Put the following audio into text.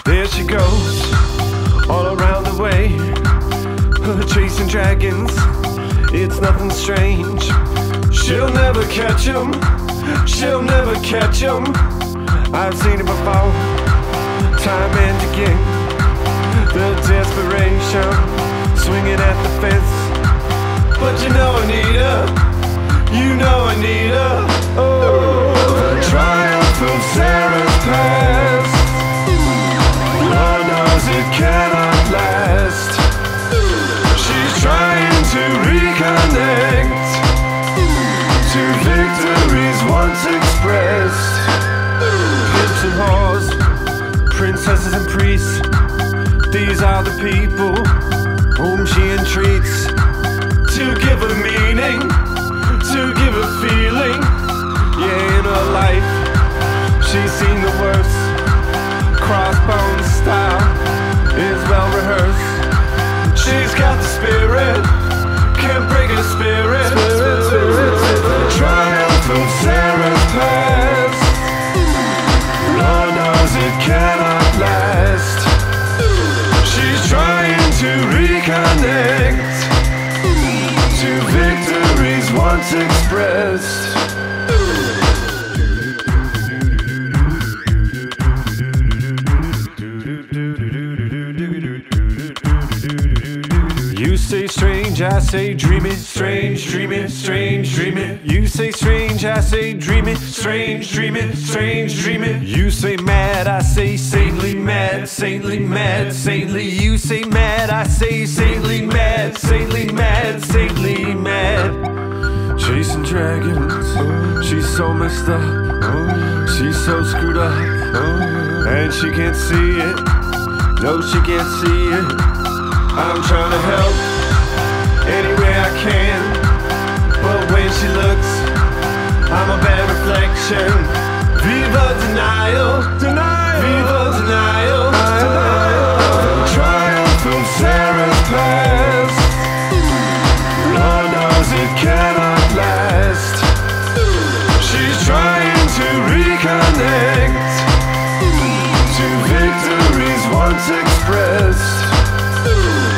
There she goes, all around the way, chasing dragons, it's nothing strange. She'll never catch 'em, she'll never catch 'em. I've seen it before, time and again. The desperation, swinging at the fence. But you know I need her, you know I need her. Oh, the triumph of Sarah's past, Lord knows it cannot last. She's trying to reconnect to victories once expressed. Pimps and whores, princesses and priests, these are the people whom she entreats to give her meaning, to give her feeling. Yeah, in her life she's seen the worst. Crossbone style is well rehearsed. She's got the spirit, can't break her spirit. The triumph of Sarah's past, Lord knows it cannot last. She's trying to reconnect to victories once expressed. You say strange, I say dream it, strange, dream it, strange, dream it. You say strange, I say dream it, strange, dream it, strange, dream it. You say mad, I say saintly, mad, saintly, mad, saintly. You say mad, I say saintly, mad, saintly, mad, saintly, mad. Chasing dragons, she's so messed up, she's so screwed up, and she can't see it, no she can't see it. I'm trying to help any way I can, but when she looks, I'm a bad reflection. Viva denial, denial, viva denial, denial. Triumph of Sarah's past, Lord knows it cannot last. She's trying to reconnect to victories once expressed.